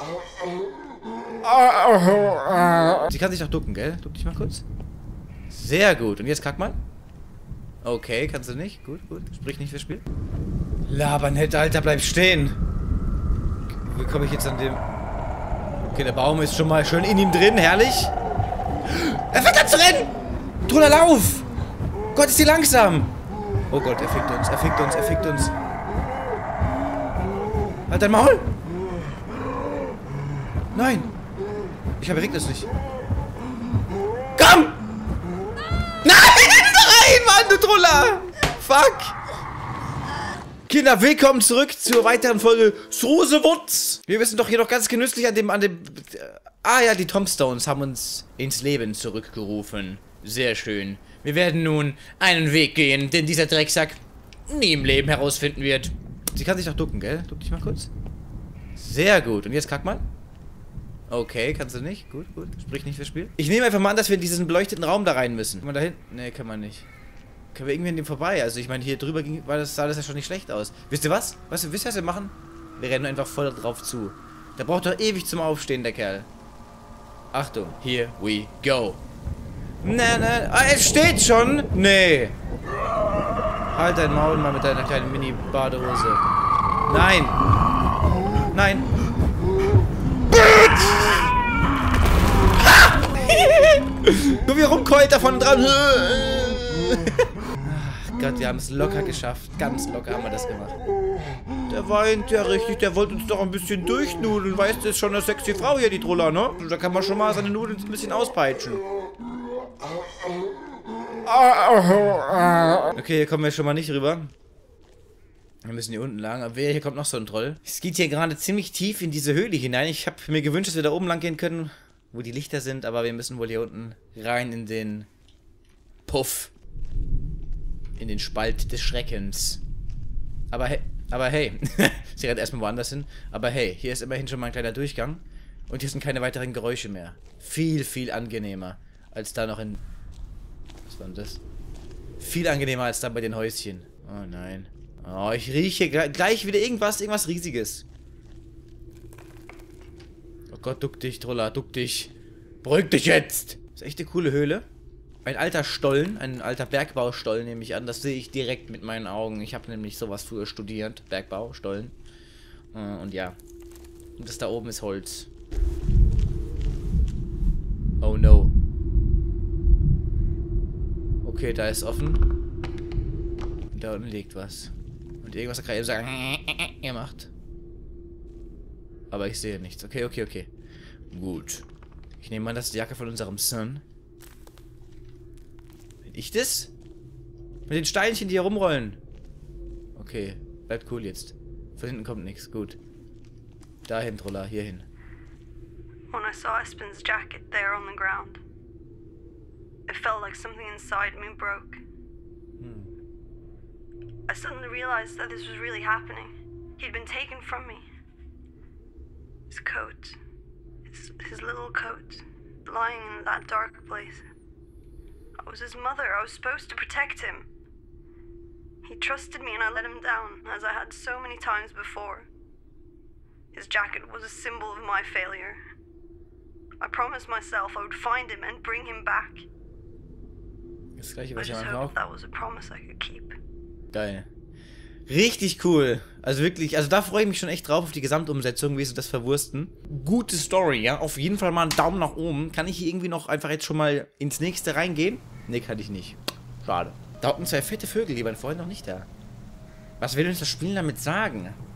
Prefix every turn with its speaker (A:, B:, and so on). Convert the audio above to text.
A: Sie kann sich doch ducken, gell? Duck dich mal kurz. Sehr gut. Und jetzt kack mal. Okay, kannst du nicht. Gut, gut. Sprich nicht fürs Spiel. Labern hätte, Alter, bleib stehen. Wie komme ich jetzt an dem... Okay, der Baum ist schon mal schön in ihm drin. Herrlich. Er fängt an zu rennen! Truller, lauf! Gott, ist die langsam! Oh Gott, er fickt uns, er fickt uns, er fickt uns. Halt dein Maul! Nein! Ich erregt es nicht. Komm! Nein! Nein, Mann, du Truller! Fuck! Kinder, willkommen zurück zur weiteren Folge Srusewutz. Wir wissen doch hier noch ganz genüsslich an dem... Ah ja, die Tombstones haben uns ins Leben zurückgerufen. Sehr schön. Wir werden nun einen Weg gehen, den dieser Drecksack nie im Leben herausfinden wird. Sie kann sich doch ducken, gell? Duck dich mal kurz. Sehr gut. Und jetzt kack mal. Okay, kannst du nicht. Gut, gut. Sprich nicht fürs Spiel. Ich nehme einfach mal an, dass wir in diesen beleuchteten Raum da rein müssen. Kann man da hin? Nee, kann man nicht. Können wir irgendwie an dem vorbei? Also ich meine, hier drüber sah das ja schon nicht schlecht aus. Wisst ihr was? Wisst ihr, was wir machen? Wir rennen einfach voll drauf zu. Der braucht doch ewig zum Aufstehen, der Kerl. Achtung. Here we go. Nein, nein. Ah, es steht schon. Nee. Halt dein Maul mal mit deiner kleinen Mini-Badehose. Nein. Nein. Nur wie rumkeult davon dran. Ach Gott, wir haben es locker geschafft. Ganz locker haben wir das gemacht. Der weint ja richtig. Der wollte uns doch ein bisschen durchnudeln. Weißt du, ist schon eine sexy Frau hier, die Truller, ne? Da kann man schon mal seine Nudeln ein bisschen auspeitschen. Okay, hier kommen wir schon mal nicht rüber. Wir müssen hier unten lang. Aber hier kommt noch so ein Troll. Es geht hier gerade ziemlich tief in diese Höhle hinein. Ich habe mir gewünscht, dass wir da oben lang gehen können, wo die Lichter sind. Aber wir müssen wohl hier unten rein in den Puff. In den Spalt des Schreckens. Aber hey. Sie rennt erstmal woanders hin. Aber hey, hier ist immerhin schon mal ein kleiner Durchgang. Und hier sind keine weiteren Geräusche mehr. Viel, viel angenehmer. Als da noch in... Was war denn das? Viel angenehmer als da bei den Häuschen. Oh nein. Oh, ich rieche gleich wieder irgendwas Riesiges. Oh Gott, duck dich, Troller, duck dich. Beruhig dich jetzt! Das ist echt eine coole Höhle. Ein alter Stollen, ein alter Bergbaustollen nehme ich an. Das sehe ich direkt mit meinen Augen. Ich habe nämlich sowas früher studiert. Bergbau, Stollen. Und ja. Und das da oben ist Holz. Oh no. Okay, da ist offen. Und da unten liegt was. Und irgendwas hat gerade eben sagen, gemacht. Aber ich sehe nichts. Okay, okay, okay. Gut. Ich nehme an, das ist die Jacke von unserem Son. Bin ich das? Mit den Steinchen, die hier rumrollen. Okay, bleibt cool jetzt. Von hinten kommt nichts. Gut. Dahin, Troller, hier hin.
B: When I saw Espen's jacket there on the ground, it felt like something inside me broke. I suddenly realized that this was really happening. He'd been taken from me. His coat, his little coat, lying in that dark place. I was his mother. I was supposed to protect him. He trusted me and I let him down, as I had so many times before. His jacket was a symbol of my failure. I promised myself I would find him and bring him back.
A: Das gleiche, was
B: I
A: ich
B: just
A: am Anfang
B: hoped that was a promise I could keep.
A: Geil. Richtig cool. Also wirklich, also da freue ich mich schon echt drauf auf die Gesamtumsetzung, wie sie das verwursten. Gute Story, ja. Auf jeden Fall mal einen Daumen nach oben. Kann ich hier irgendwie noch einfach jetzt schon mal ins nächste reingehen? Nee, kann ich nicht. Schade. Da unten zwei fette Vögel, die waren vorhin noch nicht da. Was will uns das Spiel damit sagen?